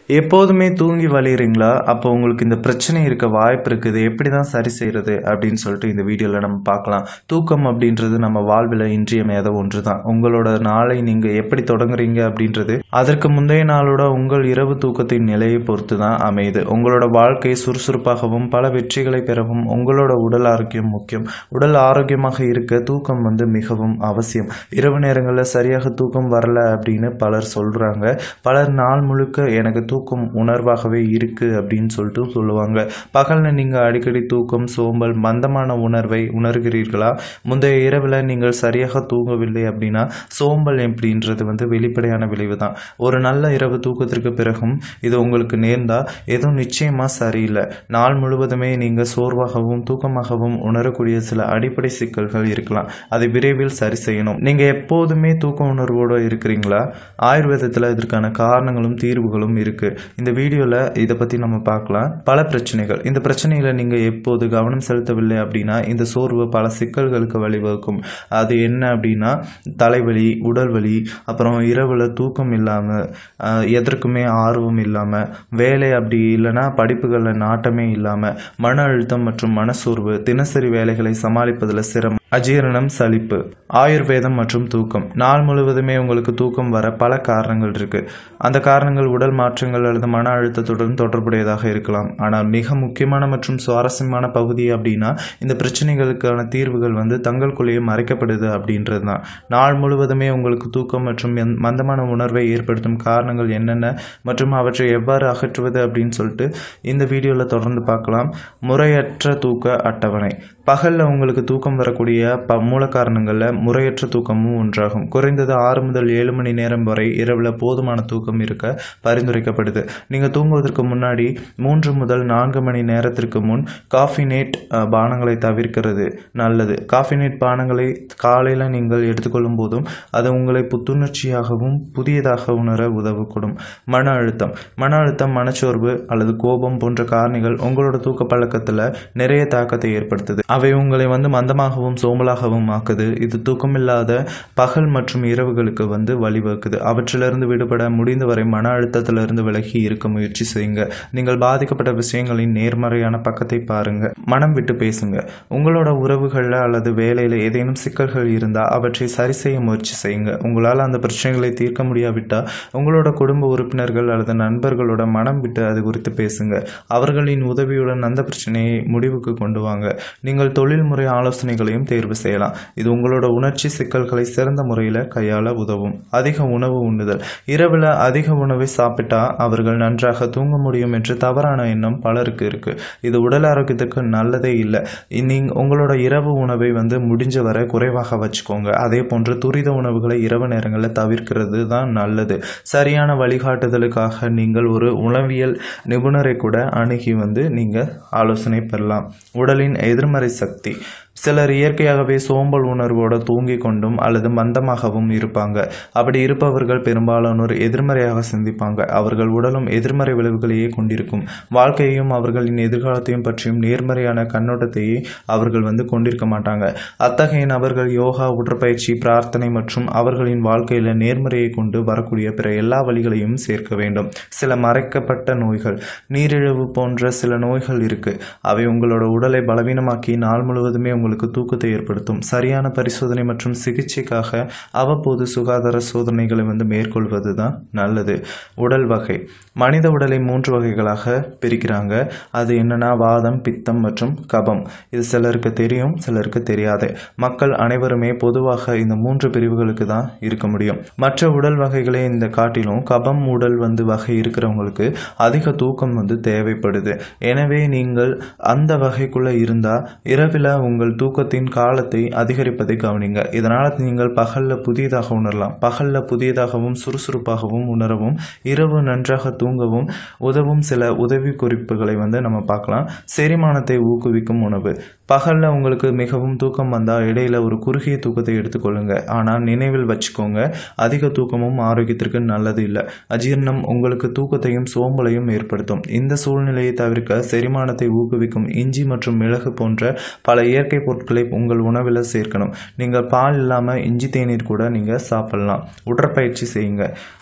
எப்போதுமே தூங்கி வலியுறீங்களா? அப்போ உங்களுக்கு இந்த பிரச்சனை இருக்க வாய்ப்பு இருக்குது. எப்படி தான் சரி செய்றது? அப்படின்னு சொல்லிட்டு இந்த வீடியோல நம்ம பார்க்கலாம். தூக்கம் அப்படின்றது நம்ம வாழ்வில இன்றியமையாத ஒன்று தான். உங்களோட நாளை நீங்க எப்படி தொடங்குறீங்க அப்படின்றது, அதற்கு முந்தைய நாளோட உங்கள் இரவு தூக்கத்தின் நிலையை பொறுத்து தான் அமையுது. உங்களோட வாழ்க்கை சுறுசுறுப்பாகவும் பல வெற்றிகளை பெறவும் உங்களோட உடல் ஆரோக்கியம் முக்கியம். உடல் ஆரோக்கியமாக இருக்க தூக்கம் மிகவும் அவசியம். இரவு நேரங்களில் சரியாக தூக்கம் வரல அப்படின்னு பலர் சொல்றாங்க. பலர் நாள் முழுக்க எனக்கு தூக்கம் உணர்வாகவே இருக்குது அப்படின்னு சொல்லிட்டு சொல்லுவாங்க. பகலில் நீங்கள் அடிக்கடி தூக்கம், சோம்பல், மந்தமான உணர்வை உணர்கிறீர்களா? முந்தைய இரவில் நீங்கள் சரியாக தூங்கவில்லை அப்படின்னா சோம்பல் அப்படின்றது வெளிப்படையான விளைவு தான். ஒரு நல்ல இரவு தூக்கத்திற்கு பிறகும் இது உங்களுக்கு நேர்ந்தால் எதுவும் நிச்சயமாக சரியில்லை. நாள் முழுவதுமே நீங்கள் சோர்வாகவும் தூக்கமாகவும் உணரக்கூடிய சில அடிப்படை சிக்கல்கள் இருக்கலாம். அதை விரைவில் சரி செய்யணும். நீங்கள் எப்போதுமே தூக்க உணர்வோடு இருக்கிறீங்களா? ஆயுர்வேதத்தில் இதற்கான காரணங்களும் தீர்வுகளும் இருக்குது. இந்த வீடியோவில் இதை பற்றி நம்ம பார்க்கலாம். பல பிரச்சனைகள், இந்த பிரச்சனைகளை நீங்கள் எப்போது கவனம் செலுத்தவில்லை அப்படின்னா இந்த சோர்வு பல சிக்கல்களுக்கு வழிவகுக்கும். அது என்ன அப்படின்னா தலைவலி, உடல் வலி, அப்புறம் இரவில் தூக்கம் இல்லாமல், எதற்குமே ஆர்வம் இல்லாமல், வேலை அப்படி இல்லைன்னா படிப்புகளில் நாட்டமே இல்லாமல், மன அழுத்தம் மற்றும் மனசோர்வு, தினசரி வேலைகளை சமாளிப்பதில் சிரமம், அஜீரணம், சலிப்பு. ஆயுர்வேதம் மற்றும் தூக்கம். நாள் முழுவதுமே உங்களுக்கு தூக்கம் வர பல காரணங்கள் இருக்கு. அந்த காரணங்கள் உடல் மாற்றங்கள் அல்லது மன அழுத்தத்துடன் தொடர்புடையதாக இருக்கலாம். ஆனால் மிக முக்கியமான மற்றும் சுவாரஸ்யமான பகுதி அப்படின்னா இந்த பிரச்சனைகளுக்கான தீர்வுகள் தங்களுக்குள்ளேயே மறைக்கப்படுது அப்படின்றது தான். நாள் முழுவதுமே உங்களுக்கு தூக்கம் மற்றும் மந்தமான உணர்வை ஏற்படுத்தும் காரணங்கள் என்னென்ன மற்றும் அவற்றை எவ்வாறு அகற்றுவது அப்படின்னு சொல்லிட்டு இந்த வீடியோவில் தொடர்ந்து பார்க்கலாம். முறையற்ற தூக்க அட்டவணை. பகலில் உங்களுக்கு தூக்கம் வரக்கூடிய மூல காரணங்களில் முறையற்ற தூக்கமும் ஒன்றாகும். குறைந்தது 6 முதல் 7 மணி நேரம் வரை இரவில் போதுமான தூக்கம் இருக்க பரிந்துரைக்கப்படுது. நீங்கள் தூங்குவதற்கு முன்னாடி 3 முதல் 4 மணி நேரத்திற்கு முன் காஃபினேட் பானங்களை தவிர்க்கிறது நல்லது. காஃபினேட் பானங்களை காலையில் நீங்கள் எடுத்துக்கொள்ளும் போதும் அது உங்களை புத்துணர்ச்சியாகவும் புதியதாக உணர உதவக்கூடும். மன அழுத்தம். மனச்சோர்வு அல்லது கோபம் போன்ற காரணிகள் உங்களோட தூக்க பழக்கத்தில் நிறைய தாக்கத்தை ஏற்படுத்துது. அவை உங்களை மந்தமாகவும் சோம்பலாகவும் ஆக்குது. இது தூக்கமில்லாத பகல் மற்றும் இரவுகளுக்கு வழிவகுக்குது. அவற்றிலிருந்து விடுபட முடிந்தவரை மன அழுத்தத்திலிருந்து விலகி இருக்க முயற்சி செய்யுங்க. நீங்கள் பாதிக்கப்பட்ட விஷயங்களின் நேர்மறையான பக்கத்தை பாருங்க. மனம் விட்டு பேசுங்க. உங்களோட உறவுகளில் அல்லது வேலையில் ஏதேனும் சிக்கல்கள் இருந்தால் அவற்றை சரி செய்ய முயற்சி செய்யுங்க. உங்களால் அந்த பிரச்சனைகளை தீர்க்க முடியாவிட்டால் உங்களோட குடும்ப உறுப்பினர்கள் அல்லது நண்பர்களோட மனம் விட்டு அது குறித்து பேசுங்க. அவர்களின் உதவியுடன் அந்த பிரச்சனையை முடிவுக்கு கொண்டு வாங்க. நீங்கள் தொழில்முறை ஆலோசனைகளையும் தேர்வு செய்யலாம். இது உங்களோட உணர்ச்சி சிக்கல்களை சிறந்த முறையில் கையாள உதவும். அதிக உணவு உண்ணுதல். இரவில் அதிக உணவை சாப்பிட்டா அவர்கள் நன்றாக தூங்க முடியும் என்று தவறான எண்ணம் பலருக்கு இருக்கு. இது உடல் ஆரோக்கியத்துக்கு நல்லதே இல்லை. உங்களோட இரவு உணவை முடிஞ்ச வரை குறைவாக வச்சுக்கோங்க. அதே போன்று துரித உணவுகளை இரவு நேரங்களில் தவிர்க்கிறது தான் நல்லது. சரியான வழிகாட்டுதலுக்காக நீங்கள் ஒரு உணவியல் நிபுணரை கூட அணுகி நீங்கள் ஆலோசனை பெறலாம். உடலின் எதிர்மறை சக்தி. சிலர் இயற்கையாகவே சோம்பல் உணர்வோடு தூங்கிக் கொண்டும் அல்லது மந்தமாகவும் இருப்பாங்க. அப்படி இருப்பவர்கள் பெரும்பாலானோர் எதிர்மறையாக சிந்திப்பாங்க. அவர்கள் உடலும் எதிர்மறை விளைவுகளையே கொண்டிருக்கும். வாழ்க்கையையும் அவர்களின் எதிர்காலத்தையும் பற்றியும் நேர்மறையான கண்ணோட்டத்தையே அவர்கள் கொண்டிருக்க மாட்டாங்க. அத்தகைய நபர்கள் யோகா, உடற்பயிற்சி, பிரார்த்தனை மற்றும் அவர்களின் வாழ்க்கையில் நேர்மறையை கொண்டு வரக்கூடிய பிற எல்லா வழிகளையும் சேர்க்க வேண்டும். சில மறைக்கப்பட்ட நோய்கள். நீரிழிவு போன்ற சில நோய்கள் இருக்கு. அவை உங்களோட உடலை பலவீனமாக்கி நாள் முழுவதுமே உங்களுக்கு தூக்கத்தை ஏற்படுத்தும். சரியான பரிசோதனை மற்றும் சிகிச்சைக்காக அவ்வப்போது சுகாதார சோதனைகளை மேற்கொள்வது தான் நல்லது. உடல் வகை. மனித உடலை 3 வகைகளாக பிரிக்கிறாங்க. அது என்னன்னா வாதம், பித்தம் மற்றும் கபம். இது சிலருக்கு தெரியும், சிலருக்கு தெரியாது. மக்கள் அனைவருமே பொதுவாக இந்த 3 பிரிவுகளுக்கு தான் இருக்க முடியும். மற்ற உடல் வகைகளை இந்த காட்டிலும் கபம் உடல் வகை இருக்கிறவங்களுக்கு அதிக தூக்கம் தேவைப்படுது. எனவே நீங்கள் அந்த வகைக்குள்ள இருந்தால் இரவில் உங்கள் தூக்கத்தின் காலத்தை அதிகரிப்பதை கவனிங்க. இதனால் நீங்கள் பகலில் புதியதாக உணரலாம். பகலில் புதியதாகவும் சுறுசுறுப்பாகவும் உணரவும் இரவு நன்றாக தூங்கவும் உதவும் சில உதவி குறிப்புகளை நம்ம பார்க்கலாம். செரிமானத்தை ஊக்குவிக்கும் உணவு. பகலில் உங்களுக்கு மிகவும் தூக்கம் வந்தால் இடையில ஒரு குறுகிய தூக்கத்தை எடுத்துக்கொள்ளுங்க. ஆனால் நினைவில் வச்சுக்கோங்க, அதிக தூக்கமும் ஆரோக்கியத்திற்கு நல்லது இல்லை. அஜீரணம் உங்களுக்கு தூக்கத்தையும் சோம்பலையும் ஏற்படுத்தும். இந்த சூழ்நிலையை தவிர்க்க செரிமானத்தை ஊக்குவிக்கும் இஞ்சி மற்றும் மிளகு போன்ற பல இயற்கை பொருட்களை உங்கள் உணவில் சேர்க்கணும். நீங்கள் பால் இல்லாமல் இஞ்சி தேநீர் கூட நீங்கள் சாப்பிடலாம். உடற்பயிற்சி செய்யுங்க.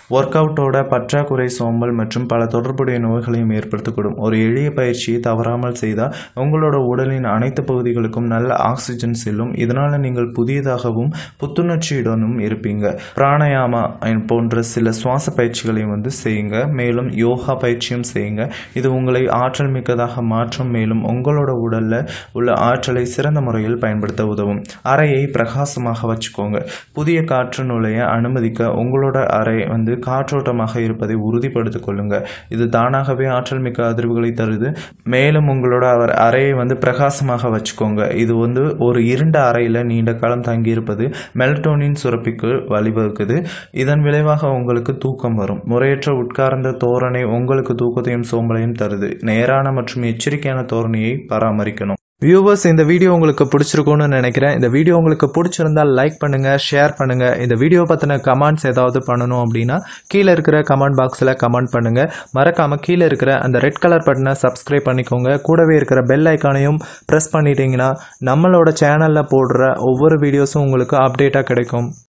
ஒர்க் அவுட்டோட பற்றாக்குறை, சோம்பல் மற்றும் பல தொடர்புடைய நோய்களையும் ஏற்படுத்தக்கூடும். ஒரு எளிய பயிற்சியை தவறாமல் செய்தால் உங்களோட உடலின் அனைத்து பகுதிகளுக்கும் நல்ல ஆக்சிஜன் செல்லும். இதனால் நீங்கள் புதியதாகவும் புத்துணர்ச்சியுடனும் இருப்பீங்க. பிராணாயாமா போன்ற சில சுவாச பயிற்சிகளையும் செய்யுங்க. மேலும் யோகா பயிற்சியும் செய்யுங்க. இது உங்களை ஆற்றல் மிக்கதாக மாற்றும். மேலும் உங்களோட உடல்ல உள்ள ஆற்றலை சிறந்த முறையில் பயன்படுத்த உதவும். அறையை பிரகாசமாக வச்சுக்கோங்க. புதிய காற்று நுழைய அனுமதிக்க உங்களோட அறை காற்றோட்டமாக இருப்பதை உறுதிப்படுத்திக் கொள்ளுங்க. இது தானாகவே ஆற்றல் மிக்க அதிர்வுகளை தருது. மேலும் உங்களோட அறையை பிரகாசமாக வச்சுக்கோங்க. இது ஒரு இருண்ட அறையில நீண்ட காலம் தங்கியிருப்பது மெலட்டோனின் சுரப்பிக்கு வழிவகுக்குது. இதன் விளைவாக உங்களுக்கு தூக்கம் வரும். முறையற்ற உட்கார்ந்த தோரணை உங்களுக்கு தூக்கத்தையும் சோம்பலையும் தருது. நேரான மற்றும் எச்சரிக்கையான தோரணையை பராமரிக்கணும். வியூவர்ஸ், இந்த வீடியோ உங்களுக்கு பிடிச்சிருக்கும்னு நினைக்கிறேன். இந்த வீடியோ உங்களுக்கு பிடிச்சிருந்தால் லைக் பண்ணுங்க, ஷேர் பண்ணுங்க. இந்த வீடியோ பத்தின கமெண்ட்ஸ் ஏதாவது பண்ணணும் அப்படின்னா கீழே இருக்கிற கமெண்ட் பாக்ஸில் கமெண்ட் பண்ணுங்க. மறக்காம கீழே இருக்கிற அந்த ரெட் கலர் பட்டனை சப்ஸ்கிரைப் பண்ணிக்கோங்க. கூடவே இருக்கிற பெல் ஐக்கானையும் ப்ரெஸ் பண்ணிட்டீங்கன்னா நம்மளோட சேனல்ல போடுற ஒவ்வொரு வீடியோஸும் உங்களுக்கு அப்டேட்டாக கிடைக்கும்.